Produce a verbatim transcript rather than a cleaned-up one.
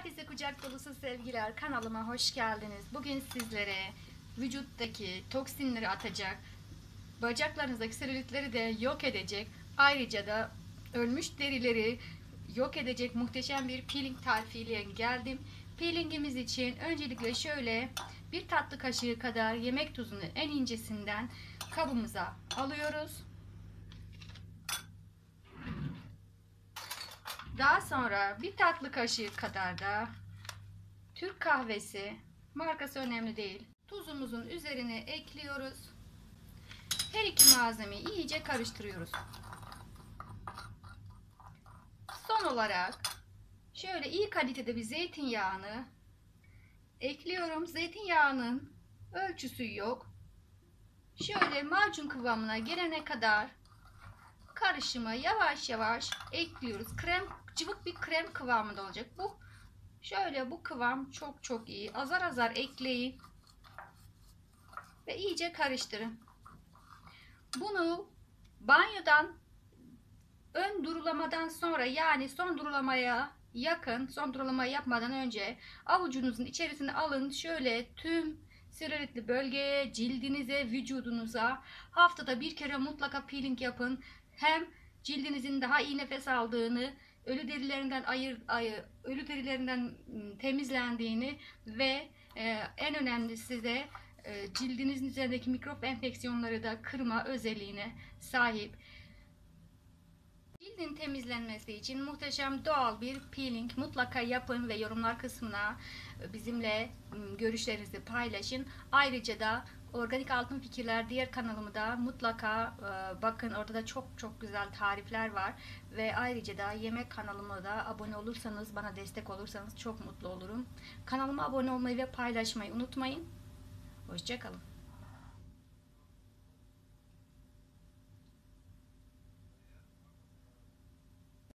Herkese kucak dolusu sevgiler. Kanalıma hoş geldiniz. Bugün sizlere vücuttaki toksinleri atacak, bacaklarınızdaki selülitleri de yok edecek, ayrıca da ölmüş derileri yok edecek muhteşem bir peeling tarifiyle geldim. Peelingimiz için öncelikle şöyle bir tatlı kaşığı kadar yemek tuzunu en incesinden kabımıza alıyoruz. Daha sonra bir tatlı kaşığı kadar da Türk kahvesi, markası önemli değil, tuzumuzun üzerine ekliyoruz. Her iki malzemeyi iyice karıştırıyoruz. Son olarak şöyle iyi kalitede bir zeytinyağını ekliyorum. Zeytinyağının ölçüsü yok. Şöyle macun kıvamına gelene kadar karışıma yavaş yavaş ekliyoruz. Krem, cıvık bir krem kıvamında olacak. Bu şöyle bu kıvam çok çok iyi. Azar azar ekleyin ve iyice karıştırın. Bunu banyodan ön durulamadan sonra, yani son durulamaya yakın, son durulamayı yapmadan önce avucunuzun içerisine alın. Şöyle tüm selülitli bölgeye, cildinize, vücudunuza haftada bir kere mutlaka peeling yapın. Hem cildinizin daha iyi nefes aldığını, ölü derilerinden ayır, ayır ölü derilerinden temizlendiğini ve e, en önemlisi de e, cildinizin üzerindeki mikrop enfeksiyonları da kırma özelliğine sahip. Cildin temizlenmesi için muhteşem doğal bir peeling mutlaka yapın ve yorumlar kısmına bizimle görüşlerinizi paylaşın. Ayrıca da Organik Altın Fikirler diğer kanalımı da mutlaka bakın, orada da çok çok güzel tarifler var. Ve ayrıca da yemek kanalıma da abone olursanız, bana destek olursanız çok mutlu olurum. Kanalıma abone olmayı ve paylaşmayı unutmayın. Hoşça kalın.